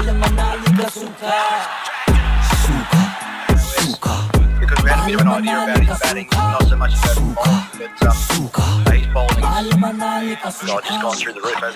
Because we had a bit of an idea about his batting, not so much about his bowling, but he's bowling. God, just gone through the roof, hasn't he?